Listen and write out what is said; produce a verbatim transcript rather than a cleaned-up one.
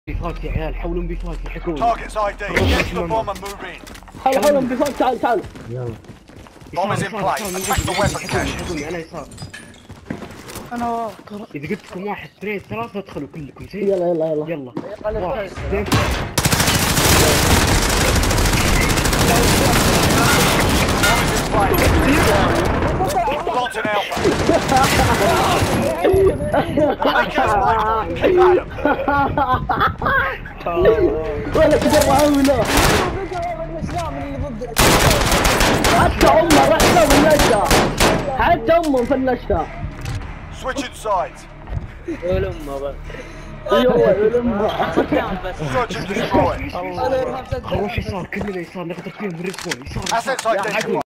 بيفاك يا عيال، حولهم بيفاك يحكون. Target's I D. Get to the bomb and move in. حول حولهم بيفاك. تعال تعال. يلا. Bomb is in place. Attack the weapon cache. انا يسار. انا وراك. اذا قلت لكم واحد اثنين ثلاثة ادخلوا كلكم زين. يلا يلا يلا. يلا. يلا. واحد اثنين. Launching Alpha. Make us white. Keep at 'em. ولا كده معاونا. حتى امه رحنا فنشها. حتى امه فنشها. Switching sides. ولمه بس. ايوه ولمه. Search and destroy. خلاص يسار كلنا يسار نقدر فيهم الريسبون يسار. Assets identified.